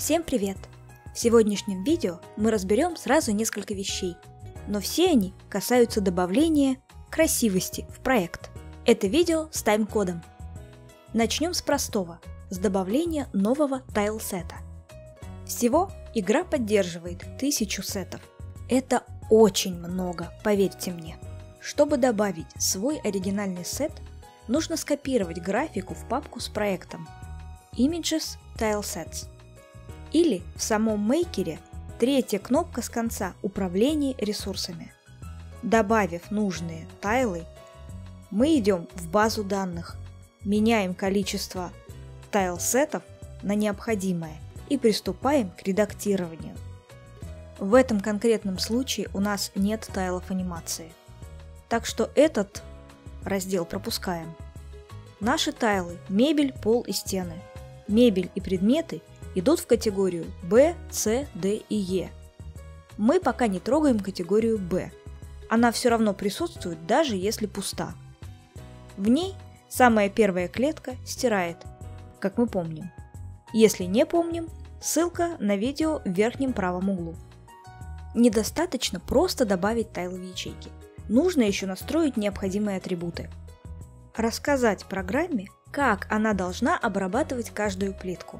Всем привет! В сегодняшнем видео мы разберем сразу несколько вещей, но все они касаются добавления красивости в проект. Это видео с тайм-кодом. Начнем с простого, с добавления нового тайл-сета. Всего игра поддерживает 1000 сетов. Это очень много, поверьте мне. Чтобы добавить свой оригинальный сет, нужно скопировать графику в папку с проектом Images Tile Sets. Или в самом мейкере третья кнопка с конца «Управление ресурсами». Добавив нужные тайлы, мы идем в базу данных, меняем количество тайл-сетов на необходимое и приступаем к редактированию. В этом конкретном случае у нас нет тайлов анимации, так что этот раздел пропускаем. Наши тайлы – мебель, пол и стены. Мебель и предметы идут в категорию B, C, D и E. Мы пока не трогаем категорию B. Она все равно присутствует, даже если пуста. В ней самая первая клетка стирает, как мы помним. Если не помним, ссылка на видео в верхнем правом углу. Недостаточно просто добавить тайлы в ячейки. Нужно еще настроить необходимые атрибуты. Рассказать программе, как она должна обрабатывать каждую плитку.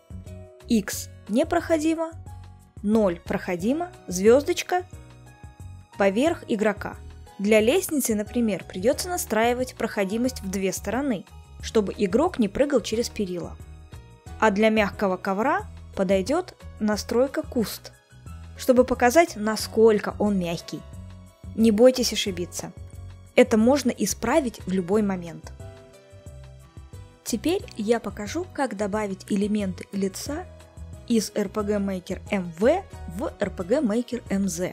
X непроходимо, 0 проходимо, звездочка поверх игрока. Для лестницы, например, придется настраивать проходимость в две стороны, чтобы игрок не прыгал через перила. А для мягкого ковра подойдет настройка куст, чтобы показать, насколько он мягкий. Не бойтесь ошибиться. Это можно исправить в любой момент. Теперь я покажу, как добавить элементы лица из RPG Maker MV в RPG Maker MZ.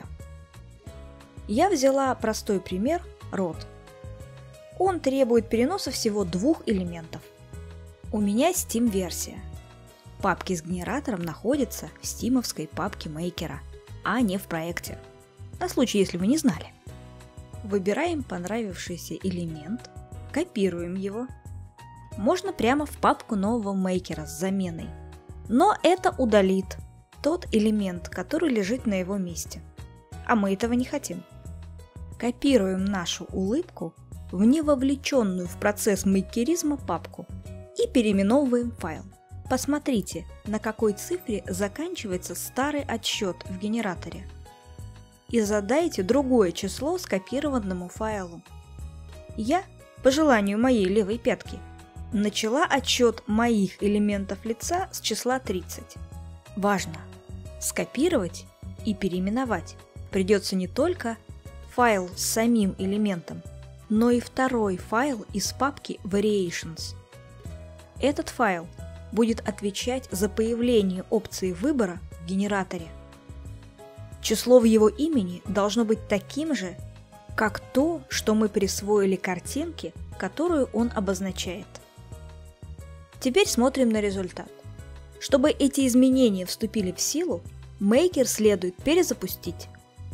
Я взяла простой пример – рот. Он требует переноса всего двух элементов. У меня Steam-версия. Папки с генератором находятся в стимовской папке мейкера, а не в проекте. На случай, если вы не знали. Выбираем понравившийся элемент, копируем его. Можно прямо в папку нового мейкера с заменой. Но это удалит тот элемент, который лежит на его месте. А мы этого не хотим. Копируем нашу улыбку в невовлеченную в процесс мейкеризма папку и переименовываем файл. Посмотрите, на какой цифре заканчивается старый отсчет в генераторе. И задайте другое число скопированному файлу. Я, по желанию моей левой пятки, начала отсчет моих элементов лица с числа 30. Важно! Скопировать и переименовать придется не только файл с самим элементом, но и второй файл из папки Variations. Этот файл будет отвечать за появление опции выбора в генераторе. Число в его имени должно быть таким же, как то, что мы присвоили картинке, которую он обозначает. Теперь смотрим на результат. Чтобы эти изменения вступили в силу, мейкер следует перезапустить.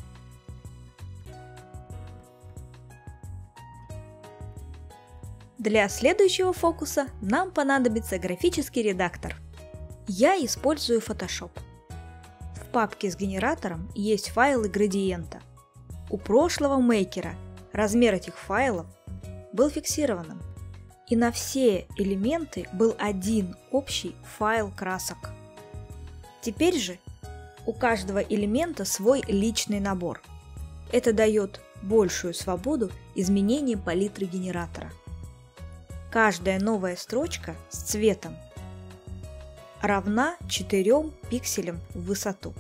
Для следующего фокуса нам понадобится графический редактор. Я использую Photoshop. В папке с генератором есть файлы градиента. У прошлого мейкера размер этих файлов был фиксированным, и на все элементы был один общий файл красок. Теперь же у каждого элемента свой личный набор. Это дает большую свободу изменения палитры генератора. Каждая новая строчка с цветом равна 4 пикселям в высоту.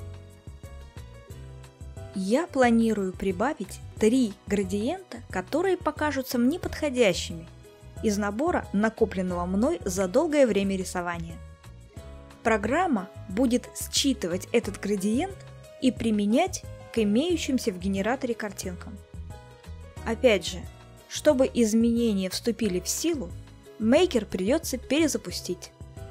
Я планирую прибавить 3 градиента, которые покажутся мне подходящими из набора, накопленного мной за долгое время рисования. Программа будет считывать этот градиент и применять к имеющимся в генераторе картинкам. Опять же, чтобы изменения вступили в силу, мейкер придется перезапустить.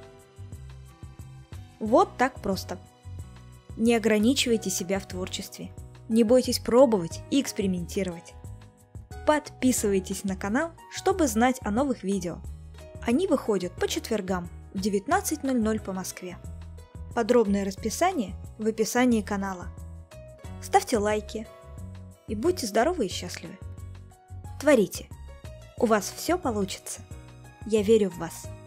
Вот так просто. Не ограничивайте себя в творчестве. Не бойтесь пробовать и экспериментировать. Подписывайтесь на канал, чтобы знать о новых видео. Они выходят по четвергам в 19:00 по Москве. Подробное расписание в описании канала. Ставьте лайки и будьте здоровы и счастливы. Творите. У вас все получится. Я верю в вас.